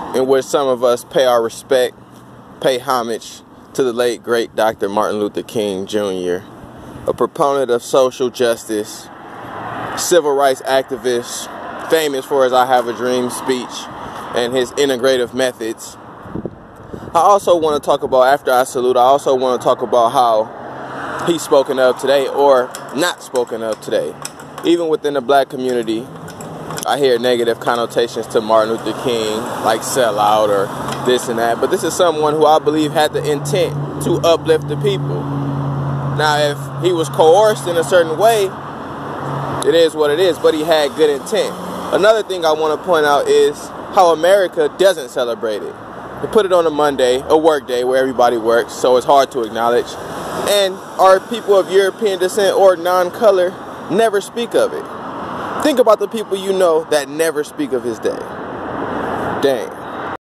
in which some of us pay our respect, pay homage to the late, great Dr. Martin Luther King Jr., a proponent of social justice, civil rights activist, famous for his I Have a Dream speech and his integrative methods. I also want to talk about, after I salute, I also want to talk about how he's spoken of today or not spoken of today. Even within the black community, I hear negative connotations to Martin Luther King, like sellout or this and that. But this is someone who I believe had the intent to uplift the people. Now, if he was coerced in a certain way, it is what it is, but he had good intent. Another thing I want to point out is how America doesn't celebrate it. They put it on a Monday, a work day where everybody works, so it's hard to acknowledge. And our people of European descent or non-color never speak of it. Think about the people you know that never speak of his day. Dang.